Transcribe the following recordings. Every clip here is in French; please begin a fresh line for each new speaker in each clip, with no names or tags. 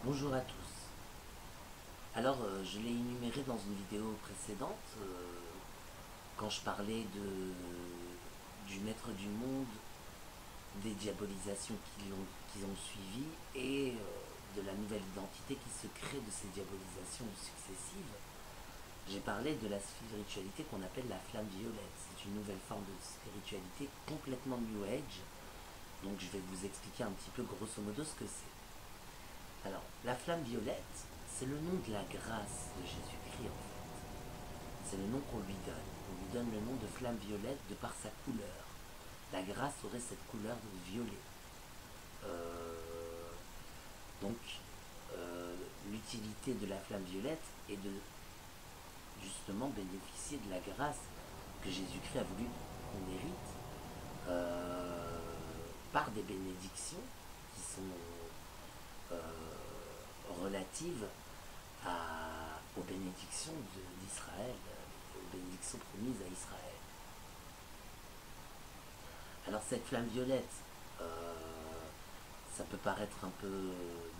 Bonjour à tous. Alors, je l'ai énuméré dans une vidéo précédente, quand je parlais du maître du monde, des diabolisations qu'ils ont suivies et de la nouvelle identité qui se crée de ces diabolisations successives. J'ai parlé de la spiritualité qu'on appelle la flamme violette. C'est une nouvelle forme de spiritualité complètement New Age. Donc je vais vous expliquer un petit peu grosso modo ce que c'est. Alors, la flamme violette, c'est le nom de la grâce de Jésus-Christ en fait. C'est le nom qu'on lui donne. On lui donne le nom de flamme violette de par sa couleur. La grâce aurait cette couleur de violet. Donc, l'utilité de la flamme violette est de justement bénéficier de la grâce que Jésus-Christ a voulu qu'on hérite par des bénédictions qui sont relatives aux bénédictions d'Israël, aux bénédictions promises à Israël. Alors cette flamme violette, ça peut paraître un peu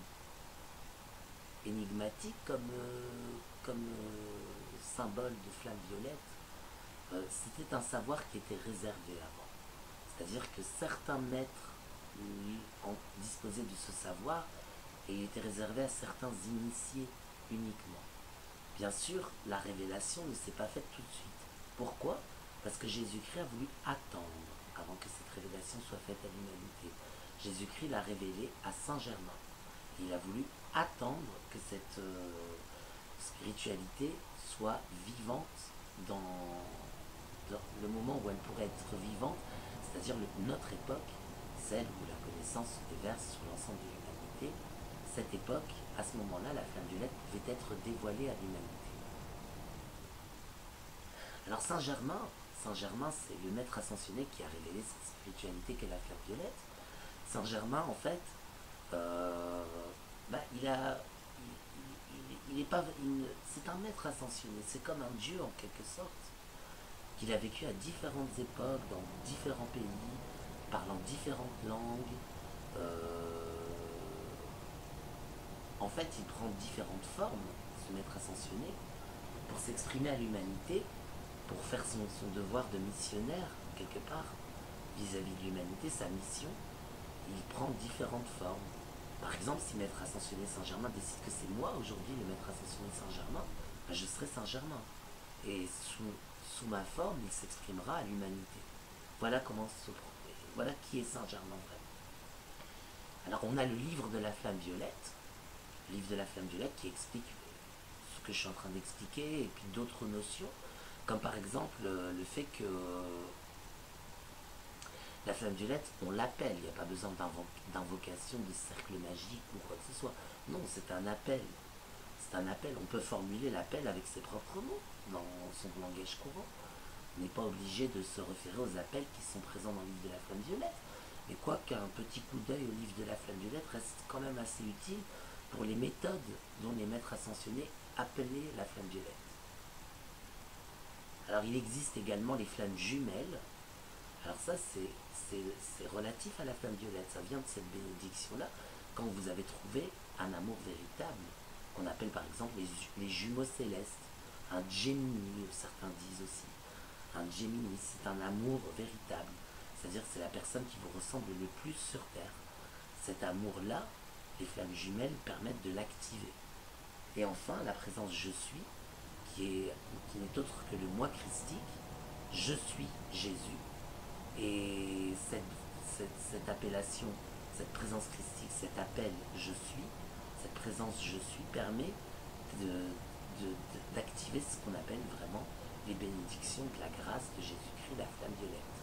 énigmatique comme symbole de flamme violette. C'était un savoir qui était réservé avant. C'est-à-dire que certains maîtres disposaient de ce savoir et il était réservé à certains initiés uniquement. Bien sûr, la révélation ne s'est pas faite tout de suite. Pourquoi? Parce que Jésus-Christ a voulu attendre avant que cette révélation soit faite à l'humanité. Jésus-Christ l'a révélé à Saint-Germain. Il a voulu attendre que cette spiritualité soit vivante dans le moment où elle pourrait être vivante, c'est-à-dire notre époque, celle où la connaissance se déverse sur l'ensemble de l'humanité. Cette époque, à ce moment-là, la flamme violette pouvait être dévoilée à l'humanité. Alors Saint-Germain, c'est le maître ascensionné qui a révélé cette spiritualité qu'est la flamme violette. Saint-Germain, en fait, c'est un maître ascensionné, c'est comme un dieu en quelque sorte, qu'il a vécu à différentes époques, dans différents pays, parlant différentes langues. En fait, il prend différentes formes, ce maître ascensionné, pour s'exprimer à l'humanité, pour faire son devoir de missionnaire, quelque part, vis-à-vis de l'humanité, sa mission. Il prend différentes formes. Par exemple, si Maître Ascensionné Saint-Germain décide que c'est moi aujourd'hui le Maître Ascensionné Saint-Germain, ben je serai Saint-Germain. Et sous ma forme, il s'exprimera à l'humanité. Voilà voilà qui est Saint-Germain vraiment. Alors on a le livre de la flamme violette, qui explique ce que je suis en train d'expliquer, et puis d'autres notions, comme par exemple le fait que la flamme violette, on l'appelle, il n'y a pas besoin d'invocation, de cercle magique ou quoi que ce soit. Non, c'est un appel. C'est un appel. On peut formuler l'appel avec ses propres mots, dans son langage courant. On n'est pas obligé de se référer aux appels qui sont présents dans le livre de la flamme violette. Mais quoi qu'un petit coup d'œil au livre de la flamme violette reste quand même assez utile pour les méthodes dont les maîtres ascensionnés appelaient la flamme violette. Alors il existe également les flammes jumelles. Alors ça c'est relatif à la flamme violette, ça vient de cette bénédiction-là, quand vous avez trouvé un amour véritable, qu'on appelle par exemple les jumeaux célestes, un Gemini, certains disent aussi. Un Gemini, c'est un amour véritable, c'est-à-dire que c'est la personne qui vous ressemble le plus sur Terre. Cet amour-là, les flammes jumelles permettent de l'activer. Et enfin, la présence je suis, qui n'est autre que le moi christique, je suis Jésus. Et cette appellation, cette présence christique, cet appel je suis, cette présence je suis permet d'activer ce qu'on appelle vraiment les bénédictions de la grâce de Jésus-Christ, la flamme violette.